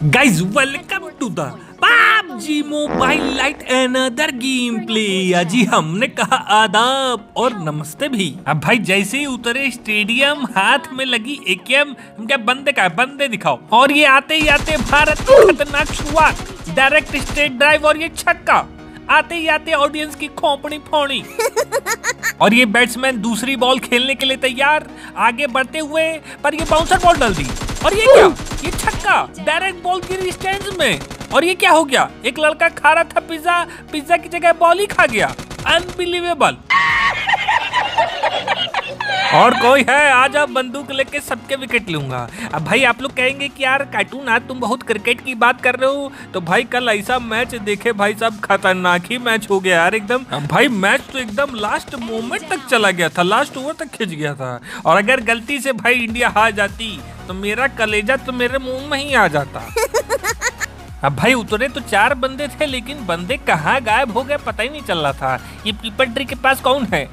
Guys, welcome to the PUBG Mobile Lite another game play. जी हमने कहा आदाब और नमस्ते भी। अब भाई जैसे ही उतरे स्टेडियम, हाथ में लगी एकेएम, क्या बंदे का बंदे दिखाओ। और ये आते ही आते भारत की खतरनाक शुरुआत, डायरेक्ट स्ट्रेट ड्राइव और ये छक्का। आते ही आते ऑडियंस की खोपड़ी फोड़ी। और ये बैट्समैन दूसरी बॉल खेलने के लिए तैयार, आगे बढ़ते हुए, पर ये बाउंसर बॉल डाल दी। और ये क्या, ये छक्का, डायरेक्ट बॉल गिरी स्टैंड्स में। और ये क्या हो गया, एक लड़का खा रहा था पिज्जा की जगह बॉल ही खा गया। अनबिलीवेबल। और कोई है, आज आप बंदूक लेके सबके विकेट लूंगा। अब भाई आप लोग कहेंगे कि यार कार्टून आज तुम बहुत क्रिकेट की बात कर रहे हो, तो भाई कल ऐसा मैच देखे भाई साहब, खतरनाक ही मैच हो गया यार एकदम। भाई मैच तो एकदम लास्ट मोमेंट तक चला गया था, लास्ट ओवर तक खिंच गया था। और अगर गलती से भाई इंडिया हार जाती तो मेरा कलेजा तो मेरे मुंह में ही आ जाता। अब भाई उतरे तो 4 बंदे थे, लेकिन बंदे कहाँ गायब हो गए पता ही नहीं चल रहा था। ये पीपल ट्री के पास कौन है?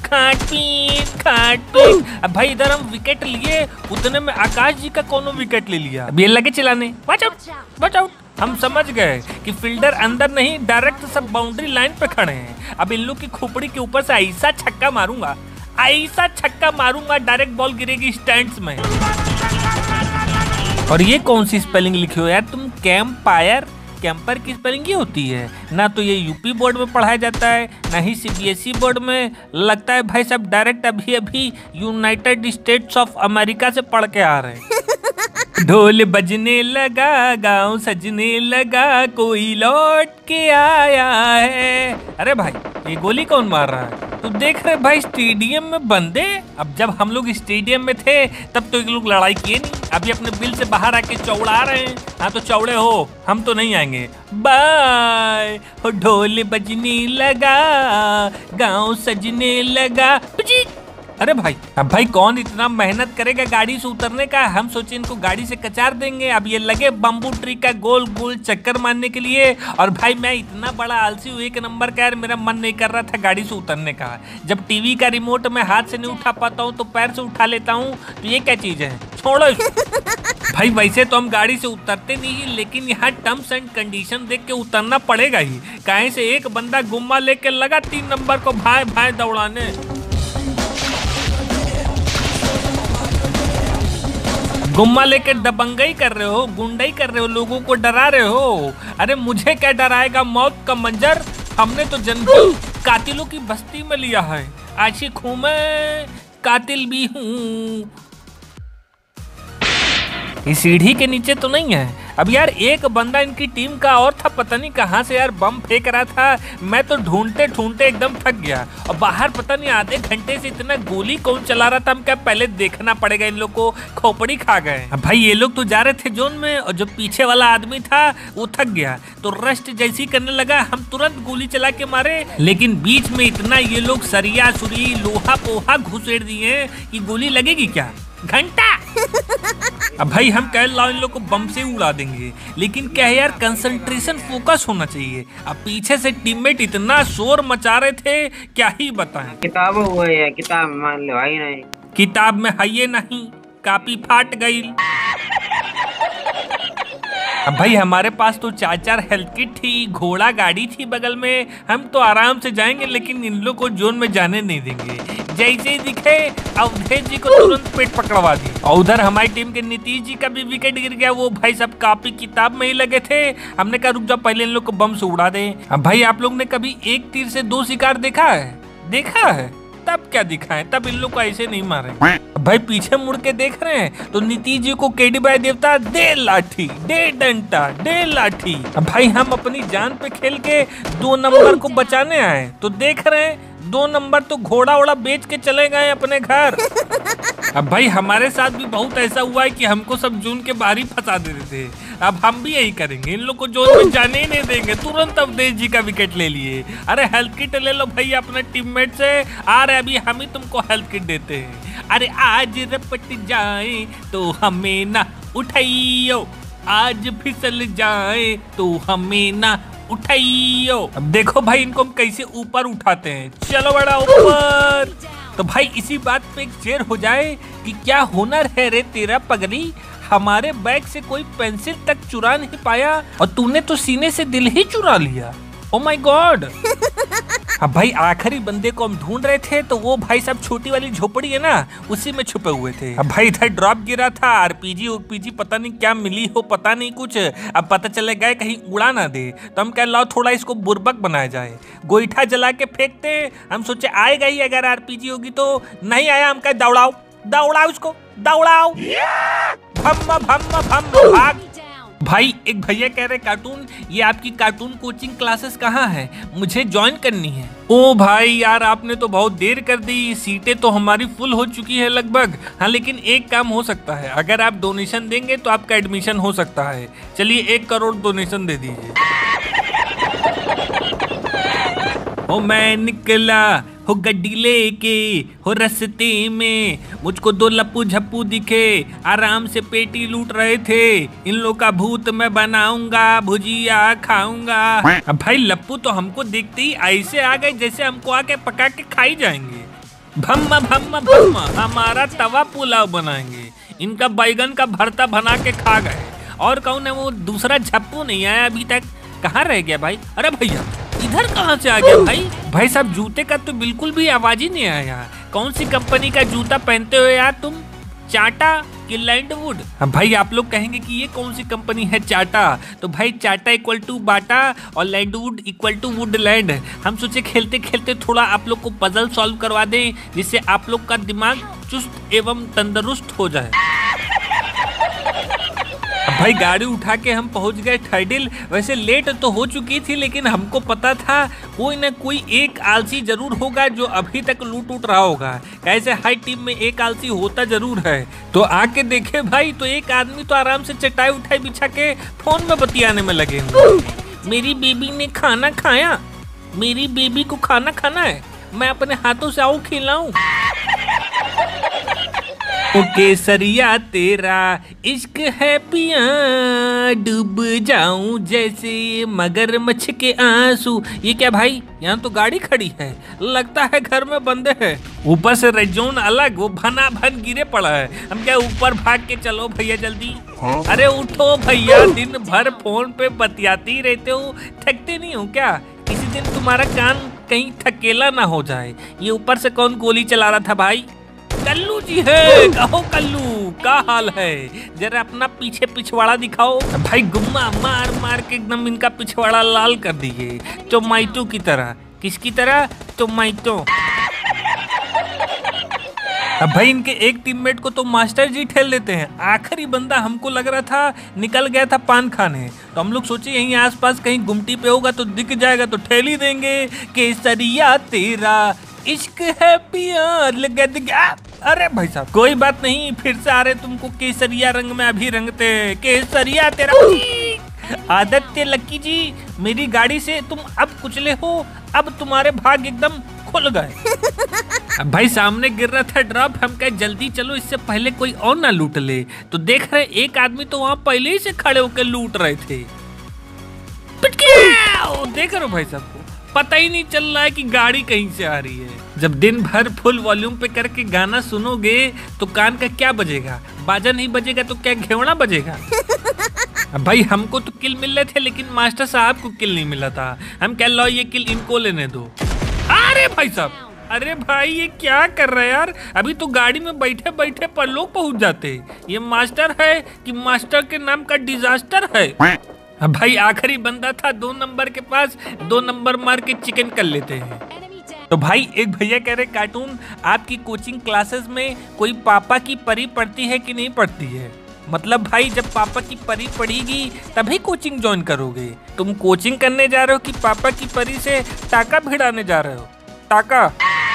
खाट-पीट। अब भाई इधर हम विकेट लिए, उतने में आकाश जी का कोनो विकेट ले लिया। अब ये लगे चिल्लाने, वॉच आउट। हम समझ गए कि फील्डर अंदर नहीं, डायरेक्ट सब बाउंड्री लाइन पे खड़े हैं। अब इन लोग की खोपड़ी के ऊपर से ऐसा छक्का मारूंगा, डायरेक्ट बॉल गिरेगी स्टैंड्स में। और ये कौन सी स्पेलिंग लिखी हो यार तुम? कैंपर की स्पेलिंग ये होती है ना, तो ये यूपी बोर्ड में पढ़ाया जाता है, ना ही सीबीएसई बोर्ड में। लगता है भाई सब डायरेक्ट अभी यूनाइटेड स्टेट्स ऑफ अमेरिका से पढ़ के आ रहे हैं। ढोल बजने लगा, गांव सजने लगा, कोई लौट के आया है। अरे भाई ये गोली कौन मार रहा है? तो देख रहे भाई स्टेडियम में बंदे। अब जब हम लोग स्टेडियम में थे तब तो ये लोग लड़ाई किए नहीं, अभी अपने बिल से बाहर आके चौड़ा रहे हैं। हाँ तो चौड़े हो, हम तो नहीं आएंगे। बाय हो, ढोल बजने लगा, गांव सजने लगा। अरे भाई, अब भाई कौन इतना मेहनत करेगा गाड़ी से उतरने का? हम सोचे इनको गाड़ी से कचार देंगे। अब ये लगे बम्बू ट्री का गोल गोल चक्कर मारने के लिए। और भाई मैं इतना बड़ा आलसी हूँ एक नंबर का यार, मेरा मन नहीं कर रहा था गाड़ी से उतरने का। जब टीवी का रिमोट मैं हाथ से नहीं उठा पाता हूँ तो पैर से उठा लेता हूँ, तो ये क्या चीज है? छोड़ो भाई। वैसे तो हम गाड़ी से उतरते नहीं, लेकिन यहाँ टर्म्स एंड कंडीशन देख के उतरना पड़ेगा ही। कहीं से एक बंदा गुम्मा लेके लगा 3 नंबर को भाई दौड़ाने। गुम्मा लेके दबंगई कर रहे हो, गुंडई कर रहे हो, लोगों को डरा रहे हो। अरे मुझे क्या डराएगा, मौत का मंजर। हमने तो जंगली कातिलों की बस्ती में लिया है, आशिक हूं मैं, कातिल भी हूँ। इस सीढ़ी के नीचे तो नहीं है। अब यार एक बंदा इनकी टीम का और था, पता नहीं कहाँ से यार बम फेंक रहा था। मैं तो ढूंढते एकदम थक गया। और बाहर पता नहीं आधे घंटे से इतना गोली कौन चला रहा था, हम क्या पहले देखना पड़ेगा। इन लोग को खोपड़ी खा गए। अब भाई ये लोग तो जा रहे थे जोन में, और जो पीछे वाला आदमी था वो थक गया, तो रस्ट जैसी करने लगा। हम तुरंत गोली चला के मारे, लेकिन बीच में इतना ये लोग सरिया सुरी लोहा पोहा घुसेड़ दिए कि गोली लगेगी क्या? घंटा। अब भाई हम कह लो इन लोग को बम से उड़ा देंगे, लेकिन क्या है यार, कंसंट्रेशन फोकस होना चाहिए। अब पीछे से टीममेट इतना शोर मचा रहे थे, क्या ही बताएं। किताब हुआ है, किताब मान लो आई नहीं, किताब में है ये नहीं, कापी फाट गई। अब भाई हमारे पास तो 4 हेल्थ किट थी, घोड़ा गाड़ी थी बगल में, हम तो आराम से जाएंगे, लेकिन इन लोग को जोन में जाने नहीं देंगे। जैसे ही दिखे अवधेश जी को तुरंत पेट पकड़वा दी। और उधर हमारी टीम के नीतीश जी का भी विकेट गिर गया। वो भाई सब कापी किताब में ही लगे थे। हमने कहा रुक जाओ, पहले इन लोग को बम से उड़ा दे। अब भाई आप लोग ने कभी एक तीर से 2 शिकार देखा है? तब क्या दिखा है, तब इन लोग को ऐसे नहीं मारे। भाई पीछे मुड़ के देख रहे हैं तो नीतीश जी को केडी बाई देवता, दे लाठी, दे डंडा, दे लाठी। अब भाई हम अपनी जान पे खेल के 2 नंबर को बचाने आए, तो देख रहे हैं 2 नंबर तो घोड़ा वोड़ा बेच के चले गए अपने घर। अब भाई हमारे साथ भी बहुत ऐसा हुआ है कि हमको सब जून के बाहर ही फंसा देते थे। अब हम भी यही करेंगे, इन लोग को जोन में जाने ही नहीं देंगे। तुरंत अवधेश जी का विकेट ले लिए। अरे हेल्थ किट ले लो भाई अपने टीममेट से, आ रहे अभी हम ही तुमको हेल्थ किट देते हैं। अरे आज रपट जाए तो हमें ना उठाइयो, आज फिसल जाए तो हमें ना उठाइयो। अब देखो भाई इनको हम कैसे ऊपर उठाते हैं। चलो बड़ा ऊपर। तो भाई इसी बात पे एक शेर हो जाए कि क्या हुनर है रे तेरा पगली, हमारे बैग से कोई पेंसिल तक चुरा नहीं पाया और तूने तो सीने से दिल ही चुरा लिया। Oh my god. अब भाई आखिरी बंदे को हम ढूंढ रहे थे तो वो भाई साहब छोटी वाली झोपड़ी है ना, उसी में छुपे हुए थे। अब भाई इधर ड्रॉप गिरा था, आरपीजी उपीजी पता नहीं क्या मिली हो, पता नहीं कुछ। अब पता चले गए कहीं उड़ा ना दे, तो हम कह लाओ थोड़ा इसको बुर्बक बनाया जाए, गोईठा जला के फेंकते। हम सोचे आएगा ही, अगर आरपीजी होगी तो। नहीं आया, हम कह दौड़ाओ दौड़ाओ उसको, दौड़ाओ, भम्मा भम्मा भम्मा भाग। भाई एक भैया कह रहे कार्टून, ये आपकी कार्टून कोचिंग क्लासेस कहाँ है, मुझे ज्वाइन करनी है। ओ भाई यार आपने तो बहुत देर कर दी, सीटें तो हमारी फुल हो चुकी है लगभग। हाँ लेकिन एक काम हो सकता है, अगर आप डोनेशन देंगे तो आपका एडमिशन हो सकता है। चलिए 1 करोड़ डोनेशन दे दीजिए। ओ मैं निकला हो गड्डी लेके, हो रस्ते में मुझको 2 लप्पू झप्पू दिखे, आराम से पेटी लूट रहे थे। इन लोग का भूत मैं बनाऊंगा, भुजिया खाऊंगा। अब भाई लप्पू तो हमको देखते ही ऐसे आ गए जैसे हमको आके पका के खाई जाएंगे। भम्मा भम्मा भम्मा, हमारा तवा पुलाव बनाएंगे, इनका बैगन का भरता बना के खा गए। और कौन है वो दूसरा झप्पू, नहीं आया अभी तक, कहाँ रह गया भाई? अरे भैया इधर कहाँ से आ गया भाई? भाई साहब जूते का तो बिल्कुल भी आवाज ही नहीं आया। कौन सी कंपनी का जूता पहनते हो यार तुम, चाटा कि लैंडवुड? अब भाई आप लोग कहेंगे कि ये कौन सी कंपनी है चाटा, तो भाई चाटा इक्वल टू बाटा और लैंडवुड इक्वल टू वुडलैंड। हम सोचे खेलते खेलते थोड़ा आप लोग को पजल सॉल्व करवा दें, जिससे आप लोग का दिमाग चुस्त एवं तंदुरुस्त हो जाए। भाई गाड़ी उठा के हम पहुंच गए ठर्डिल। वैसे लेट तो हो चुकी थी, लेकिन हमको पता था कोई ना कोई एक आलसी जरूर होगा जो अभी तक लूट उठ रहा होगा। कैसे हाई टीम में एक आलसी होता जरूर है। तो आके देखे भाई तो एक आदमी तो आराम से चटाई उठाई बिछा के फोन में बतियाने में लगे हुए। मेरी बेबी ने खाना खाया, मेरी बेबी को खाना खाना है, मैं अपने हाथों से आऊं खिलाऊं। ओ केसरिया तेरा इश्क है पिया, डूब जाऊं जैसे मगरमच्छ के आंसू। ये क्या भाई, यहाँ तो गाड़ी खड़ी है, लगता है घर में बंदे हैं। ऊपर से रेड जोन अलग, वो भना भन गिरे पड़ा है। हम क्या ऊपर भाग के चलो भैया जल्दी। अरे उठो भैया, दिन भर फोन पे बतियाती रहते हो, थकते नहीं हो क्या? किसी दिन तुम्हारा कान कहीं थकेला ना हो जाए। ये ऊपर से कौन गोली चला रहा था भाई? कल्लू जी है, कहो कल्लू क्या हाल है, जरा अपना पीछे पिछवाड़ा दिखाओ। भाई गुम्मा मार मार के एकदम इनका पिछवाड़ा लाल कर दिए, टोमेटो की तरह। किसकी तरह? टोमेटो। अब भाई इनके एक टीममेट को तो मास्टर जी ठेल देते हैं। आखिरी बंदा हमको लग रहा था निकल गया था पान खाने, तो हम लोग सोचे यहीं आसपास कहीं गुमटी पे होगा तो दिख जाएगा तो ठेल ही देंगे। केसरिया तेरा इश्क है पिया लगा दिया। अरे भाई साहब कोई बात नहीं, फिर से आ रहे तुमको केसरिया रंग में अभी रंगते। केसरिया तेरा आदित्य लक्की जी, मेरी गाड़ी से तुम अब कुचले हो, अब तुम्हारे भाग एकदम खुल गए। अब भाई सामने गिर रहा था ड्रॉप, हम कहे जल्दी चलो इससे पहले कोई और ना लूट ले। तो देख रहे एक आदमी तो वहाँ पहले ही से खड़े होकर लूट रहे थे। देख रहे हो भाई साहब को पता ही नहीं चल रहा है कि गाड़ी कहीं से आ रही है। जब दिन भर फुल वॉल्यूम पे करके गाना सुनोगे तो कान का क्या बजेगा? बाजा नहीं बजेगा तो क्या घेवड़ा बजेगा? अब भाई हमको तो किल मिल रहे थे, लेकिन मास्टर साहब को किल नहीं मिला था। हम कह लो ये किल इनको लेने दो। अरे भाई साहब, अरे भाई ये क्या कर रहा है यार? अभी तो गाड़ी में बैठे बैठे पर लोग पहुंच जाते। ये मास्टर है कि मास्टर के नाम का डिजास्टर है? अब भाई आखिरी बंदा था 2 नंबर के पास, 2 नंबर मार के चिकन कर लेते हैं। तो भाई एक भैया कह रहे कार्टून, आपकी कोचिंग क्लासेस में कोई पापा की परी पढ़ती है कि नहीं पढ़ती है? मतलब भाई जब पापा की परी पढ़ेगी तभी कोचिंग ज्वाइन करोगे। तुम कोचिंग करने जा रहे हो कि पापा की परी से टाका भिड़ाने जा रहे हो? टाका।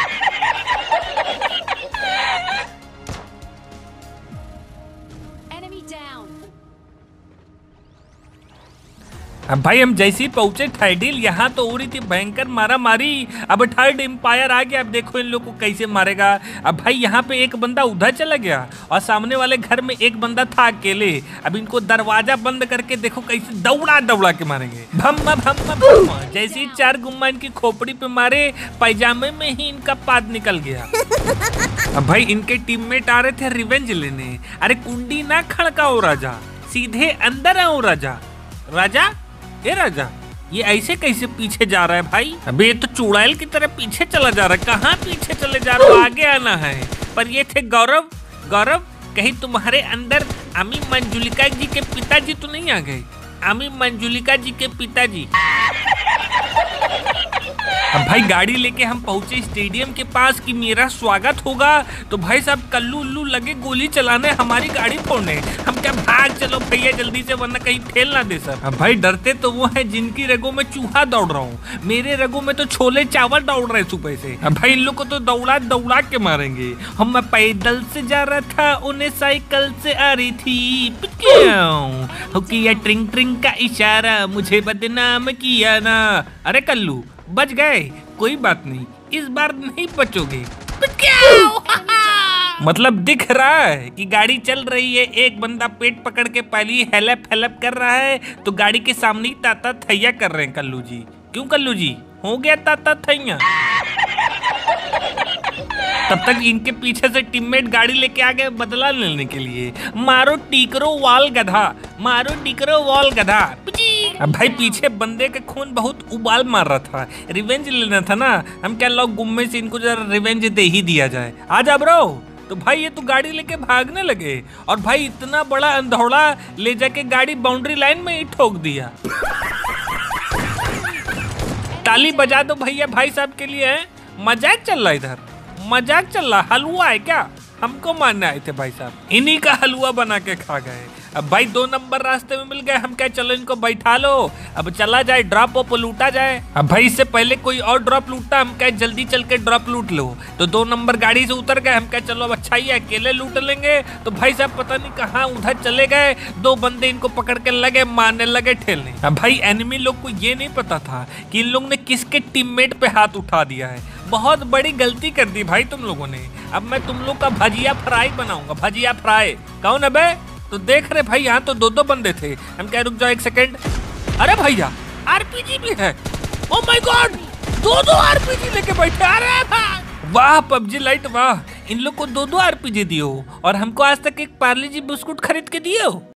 अब भाई हम जैसे ही पहुंचे थर्डिल, यहाँ तो हो रही थी भयंकर मारा मारी। अब थर्ड एम्पायर आ गया, अब देखो इन लोग को कैसे मारेगा। अब भाई यहाँ पे एक बंदा उधर चला गया और सामने वाले घर में एक बंदा था अकेले। अब इनको दरवाजा बंद करके देखो कैसे दौड़ा दौड़ा के मारेंगे। भम्मा भम्मा भम्मा, जैसे ही 4 गुम्मा इनकी खोपड़ी पे मारे, पैजामे में ही इनका पाद निकल गया। अब भाई इनके टीममेट आ रहे थे रिवेंज लेने। अरे कुंडी ना खड़काओ राजा, सीधे अंदर आओ राजा। राजा ए राजा, ये ऐसे कैसे पीछे जा रहा है भाई? अबे ये तो चुड़ैल की तरह पीछे चला जा रहा है। कहाँ पीछे चले जा रहा हो? आगे आना है। पर ये थे गौरव। गौरव, कहीं तुम्हारे अंदर अमी मंजुलिका जी के पिताजी तो नहीं आ गए? अमी मंजुलिका जी के पिताजी। अब भाई गाड़ी लेके हम पहुंचे स्टेडियम के पास कि मेरा स्वागत होगा, तो भाई साहब कल्लू उल्लू लगे गोली चलाने, हमारी गाड़ी फोड़ने। हम क्या भाग चलो भैया जल्दी से, वरना कहीं फेल ना दे सर। अब भाई डरते तो वो है जिनकी रगों में चूहा दौड़ रहा हूँ, मेरे रगों में तो छोले चावल दौड़ रहे सुबह से। अब भाई इन लोग को तो दौड़ा दौड़ा के मारेंगे। हम मैं पैदल से जा रहा था, उन्हें साइकिल से आ रही थी। हो किया ट्रिंग ट्रिंग का इशारा, मुझे बदनाम किया ना। अरे कल्लू बच गए, कोई बात नहीं, इस बार नहीं बचोगे। मतलब दिख रहा है कि गाड़ी चल रही है, एक बंदा पेट पकड़ के पहली हेलप हेलप कर रहा है, तो गाड़ी के सामने ही ताता थैया कर रहे हैं कल्लू जी। क्यों कल्लू जी, हो गया ताता थैया? तब तक इनके पीछे से टीममेट गाड़ी लेके आ गए बदला लेने के लिए। मारो टीकरो वाल गधा, मारो टीकरो वाल गधा। अब भाई पीछे बंदे के खून बहुत उबाल मार रहा था, रिवेंज लेना था ना। हम क्या लोग गुम्मे से इनको जरा रिवेंज दे ही दिया जाए। आजा ब्रो। तो भाई ये तो गाड़ी लेके भागने लगे, और भाई इतना बड़ा अंधौड़ा ले जाके गाड़ी बाउंड्री लाइन में ही ठोक दिया। ताली बजा दो भैया भाई साहब के लिए। मजाक चल रहा इधर, मजाक चल रहा। हलवा है क्या? हमको मारने आए थे भाई साहब, इन्हीं का हलवा बना के खा गए। अब भाई 2 नंबर रास्ते में मिल गए। हम क्या चलो इनको बैठा लो, अब चला जाए ड्रॉप ओप लूटा जाए। अब भाई इससे पहले कोई और ड्रॉप लूटता, हम क्या जल्दी चल के ड्रॉप लूट लो। तो 2 नंबर गाड़ी से उतर गए। हम क्या चलो अब अच्छा ही है, अकेले लूट लेंगे। तो भाई साहब पता नहीं कहाँ उधर चले गए, 2 बंदे इनको पकड़ के लगे मारने लगे ठेलने। अब भाई एनिमी लोग को ये नहीं पता था कि इन लोग ने किसके टीममेट पे हाथ उठा दिया है। बहुत बड़ी गलती कर दी भाई तुम लोगों ने। अब मैं तुम लोग का भजिया फ्राई बनाऊंगा, भजिया फ्राई। कौन है बे? तो देख रहे भाई यहाँ तो 2 बंदे थे। हम क्या रुक जाओ 1 सेकेंड। अरे भैया आरपीजी भी है। ओ माय गॉड, 2 आरपीजी लेके बैठे। अरे वाह पबजी लाइट वाह, इन लोग को 2 आरपीजी दियो, और हमको आज तक एक पार्ले जी बिस्कुट खरीद के दियो।